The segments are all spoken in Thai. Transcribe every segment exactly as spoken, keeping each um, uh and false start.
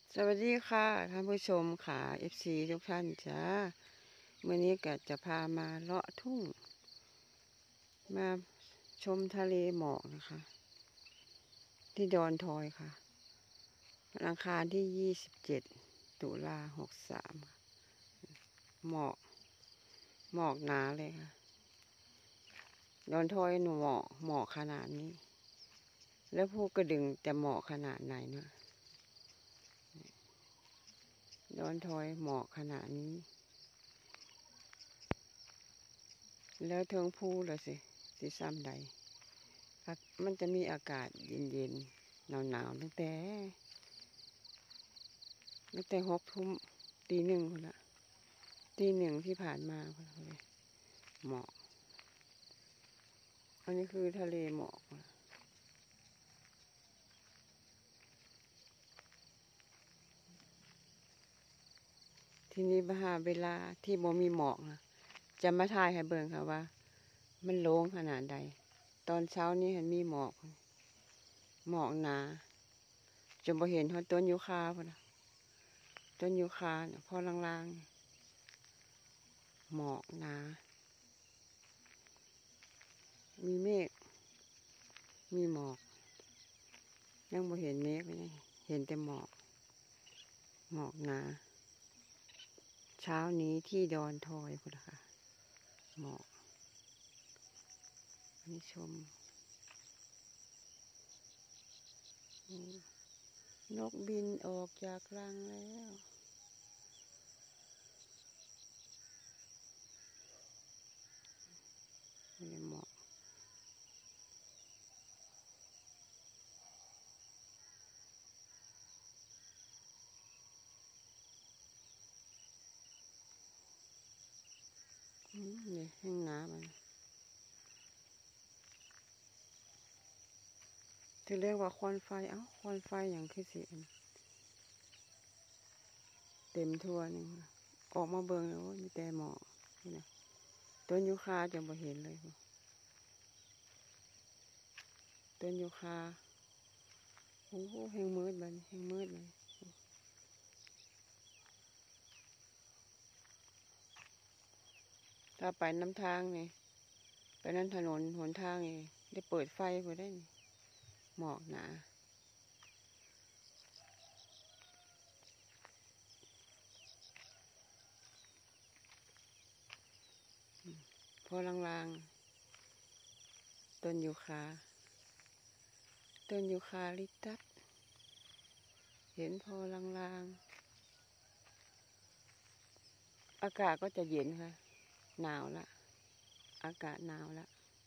สวัสดีค่ะท่านผู้ชมค่ะเอฟซีทุกท่านจ้าเมื่อนี้ก็จะพามาเลาะทุ่งมาชมทะเลหมอกนะคะ ที่ดอนทอยค่ะวันอังคารที่ยี่สิบเจ็ดตุลาหกสามหมอกหมอกหนาเลยค่ะดอนทอยหนูหมอกหมอกขนาดนี้ แล้วภูกระดึงจะหมอกขนาดไหนเนะดอนทอยหมอกขนาดนี้ แล้วเทิงภูเลยสิสิซ้ำใดมันจะมีอากาศเย็นๆหนาวๆตั้งแต่ตั้งแต่หกทุ่มตีหนึ่งคนละตีหนึ่งที่ผ่านมาคนเลยหมอกอันนี้คือทะเลหมอกทีนี้บาเวลาที่บ่มีหมอกนะจะมาถ่ายให้เบิ่งค่ะว่า มันโล่งขนาดใด ตอนเช้านี้เห็นมีหมอกหมอกหนาจนบ่เห็นเขาต้นยูคาพอนะต้นยูคาเนี่ยพอลางๆหมอกหนามีเมฆมีหมอกยังบ่เห็นเมฆเลยเห็นแต่หมอกหมอกหนาเช้านี้ที่ดอนทอยคุณค่ะหมอกนี่ชมนกบินออกจากรังแล้วนี่หมอกนี่แห้งน้ำมันจะเรียกว่าควันไฟเอ้าควันไฟอย่างคือสิเต็มทั่วนึงออกมาเบิ่งแล้วมีแต่หมอกนี่นะต้นยูคาจะบ่เห็นเลยต้นยูคาโอ้โหแห้งมืดมันแห้งมืดเลยถ้าไปน้ำทางนี่ไปนั่นถนนหนทางนี่ได้เปิดไฟพอได้นี่หมอกหนาพอลางๆต้นยูคาต้นยูคาลิปตัสเห็นพอลางๆอากาศก็จะเย็นค่ะหนาวละอากาศหนาวละ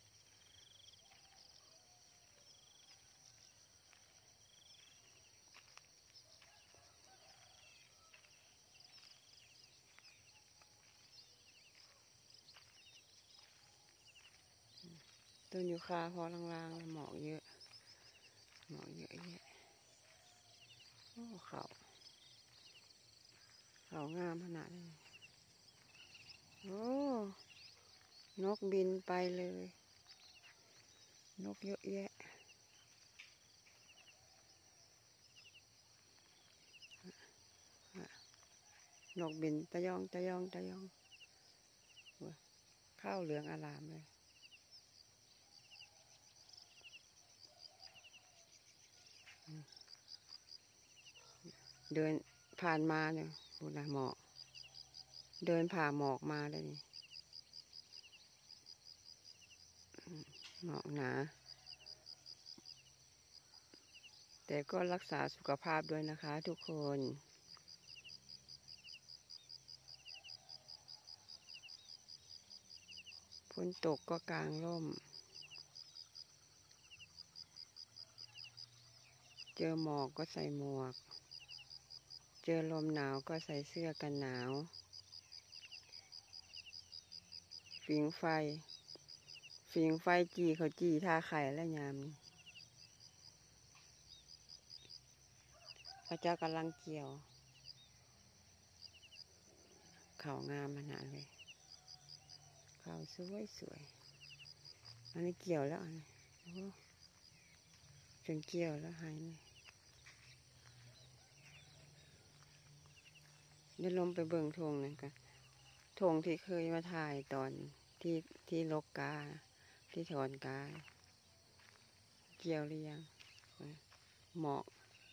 ต้นยูคาพอลางๆหมอกเยอะหมอกเยอะแยะโอ้เขาเขางามขนาดนี้โอ้นกบินไปเลยนกเยอะแยะนกบินตะยองตะยองตะยองข้าวเหลืองอลามเลยเดินผ่านมาเนี่ยดูนะหมอกเดินผ่าหมอกมาเลยนี่หมอกหนาแต่ก็รักษาสุขภาพด้วยนะคะทุกคนฝนตกก็กางร่มเจอหมอกก็ใส่หมวกเจอลมหนาวก็ใส่เสื้อกันหนาวฝิงไฟฝิงไฟจีเขาจีท่าไข่และยามนี้พระเจ้ากำลังเกี่ยวเขางามขนาดเลยเขาสวยสวยอันนี้เกี่ยวแล้วอันนี้โอ้จนเกี่ยวแล้วหายเลยเดี๋ยวลงไปเบิ่งทงนั่นกันทงที่เคยมาถ่ายตอนที่ที่ลกกาที่ถอนกาเกี่ยวหรือยังหมอก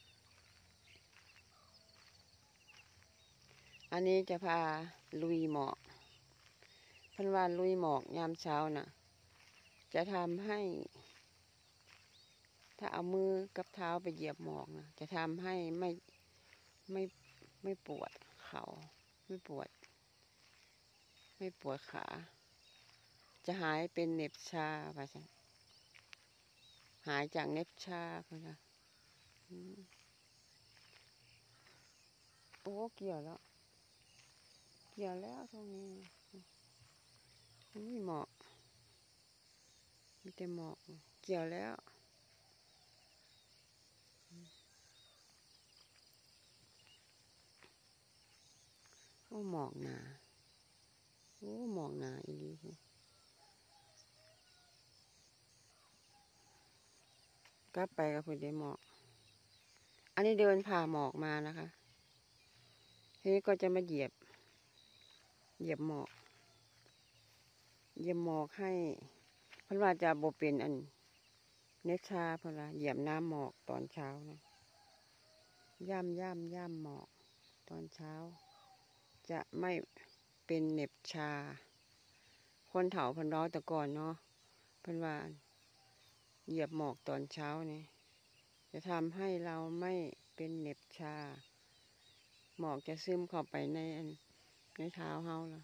อันนี้จะพาลุยหมอกเพันว่าลุยหมอกยามเช้าน่ะจะทำให้ถ้าเอามือกับเท้าไปเหยียบหมอกนะจะทำให้ไม่ไม่ไม่ปวดเข่าไม่ปวดไม่ปวดขาจะหายเป็นเหน็บชาป่ะจ๊ะหายจากเหน็บชาป่ะจ๊ะโอ้เกี่ยวแล้วเกี่ยวแล้วตรงนี้นี่หมอกมีแต่หมอกเกี่ยวแล้วโอ้หมอกหนาโอ้หมอกหนาอีนี้กลับไปกับเพื่อนได้หมอกอันนี้เดินผ่าหมอกมานะคะทีนี้ก็จะมาเหยียบเหยียบหมอกเหยียบหมอกให้เพราะว่าจะโบเป็นอันเนชาเพราะว่าเหยียบน้ำหมอกตอนเช้านะย่ำย่ำย่ำหมอกตอนเช้าจะไม่เป็นเหน็บชาคนเฒ่าพันร้อยแต่ก่อนเนาะเพันว่าเหยียบหมอกตอนเช้านี่จะทำให้เราไม่เป็นเหน็บชาหมอกจะซึมเข้าไปในในเท้าเฮาล่ะ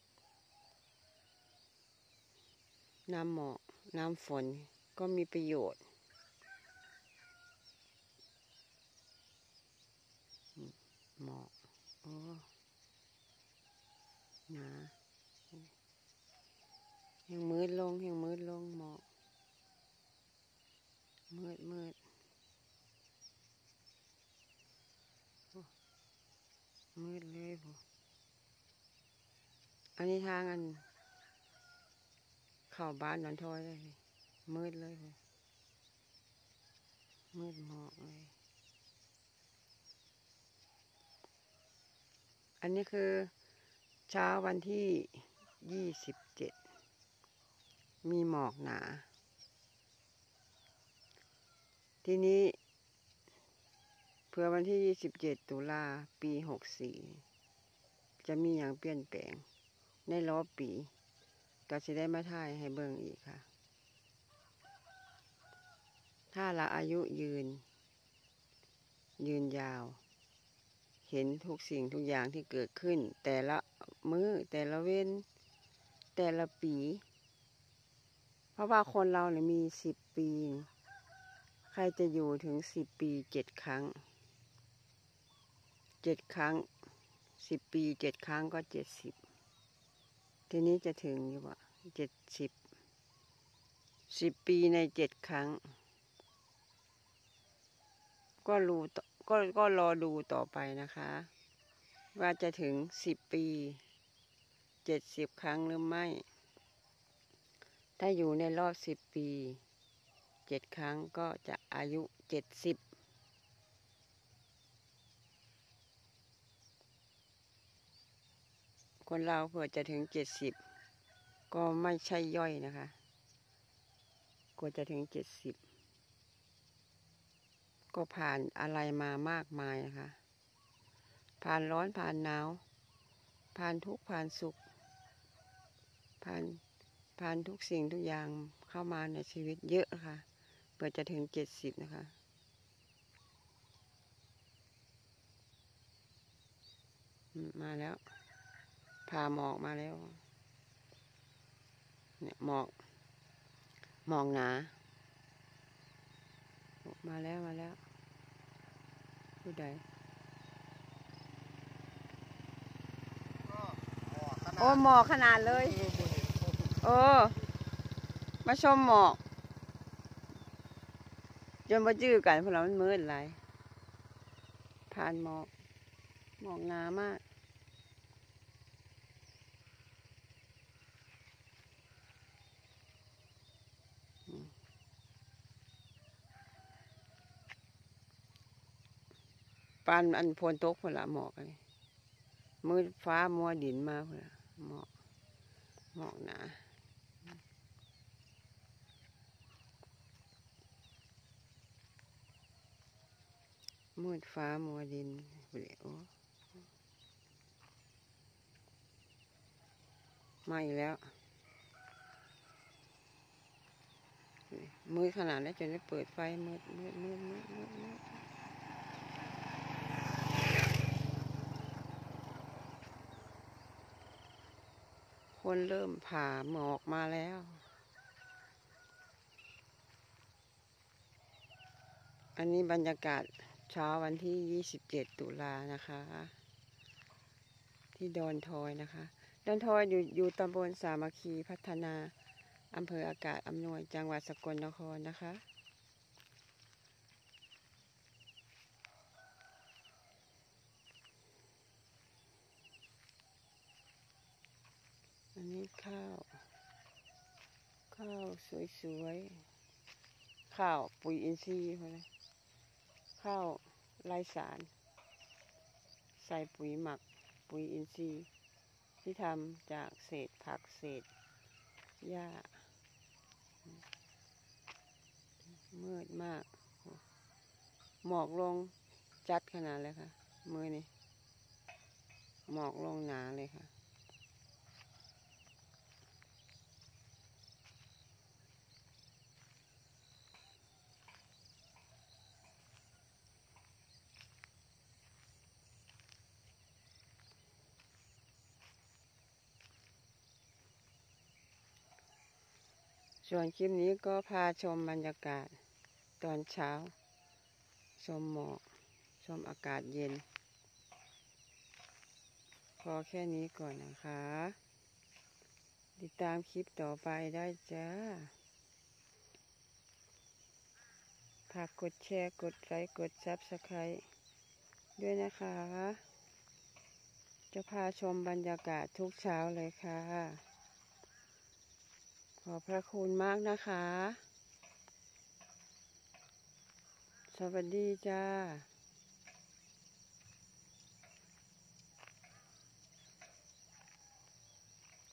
น้ำหมอกน้ำฝนก็มีประโยชน์หมอกโอ้หนายังมืดลงยังมืดลงหมอกมืดมืดมืดเลยผมอันนี้ทางอันเข้าบ้านนอนทอยเลยมืดเลยผมมืดหมอกเลยอันนี้คือเช้าวันที่ยี่สิบเจ็ดมีหมอกหนาทีนี้เพื่อวันที่ยี่สิบเจ็ดตุลาปีหกสี่จะมีอย่างเปลี่ยนแปลงในรอบปีก็จะได้มาถ่ายให้เบิ่งอีกค่ะถ้าเราอายุยืนยืนยาวเห็นทุกสิ่งทุกอย่างที่เกิดขึ้นแต่ละมื้อแต่ละเว้นแต่ละปีเพราะว่าคนเราเนี่ยมีสิบปีใครจะอยู่ถึงสิบปีเจ็ดครั้งเจ็ดครั้งสิบปีเจ็ดครั้งก็เจ็ดสิบทีนี้จะถึงอยู่ว่าเจ็ดสิบสิบปีในเจ็ดครั้งก็รู้ก็ก็รอดูต่อไปนะคะว่าจะถึงสิบปีเจ็ดสิบครั้งหรือไม่ถ้าอยู่ในรอบสิบปีเจ็ดครั้งก็จะอายุเจ็ดสิบคนเราเผื่อจะถึงเจ็ดสิบก็ไม่ใช่ย่อยนะคะกว่าจะถึงเจ็ดสิบก็ผ่านอะไรมามากมายนะคะผ่านร้อนผ่านหนาวผ่านทุกข์ผ่านสุขผ่านผ่านทุกสิ่งทุกอย่างเข้ามาในชีวิตเยอะค่ะเพื่อจะถึงเจ็ดสิบนะคะมาแล้วผ่าหมอกมาแล้วเนี่ยหมอกหมอกหนามาแล้วมาแล้วผู้ใดโอ้หมอกขนาดเลยโอ้มาชมหมอกจนมาจื้อกันเพราะเรามันมืดหลายผ่านหมอกหมอกหนามากปานอันโพนตกพละหมอกเลยมืดฟ้ามัวดินมาเพื่อหมอกหมอกหนามืดฟ้ามัวดินเปลี่ยวมาอีกแล้วมืดขนาดนี้จนได้เปิดไฟมืดมืดมืดมืดมืดมืดคนเริ่มผ่าหมอกมาแล้วอันนี้บรรยากาศเช้าวันที่ยี่สิบเจ็ดตุลานะคะที่ดอนทอยนะคะดอนทอยอยู่อยู่ตำบลสามัคคีพัฒนาอำเภออากาศอำนวยจังหวัดสกลนครนะคะอันนี้ข้าวข้าวสวยๆข้าวปุ๋ยอินทรีย์พอนะข้าวไร้สารใส่ปุ๋ยหมักปุ๋ยอินทรีย์ที่ทำจากเศษผักเศษหญ้ามืดมากหมอกลงจัดขนาดเลยค่ะมือนี่หมอกลงหนาเลยค่ะส่วนคลิปนี้ก็พาชมบรรยากาศตอนเช้าชมหมอกชมอากาศเย็นพอแค่นี้ก่อนนะคะติดตามคลิปต่อไปได้จ้าฝากกดแชร์กดไลค์กดซับสไครต์ด้วยนะคะจะพาชมบรรยากาศทุกเช้าเลยค่ะขอบพระคุณมากนะคะสวัสดีจ้า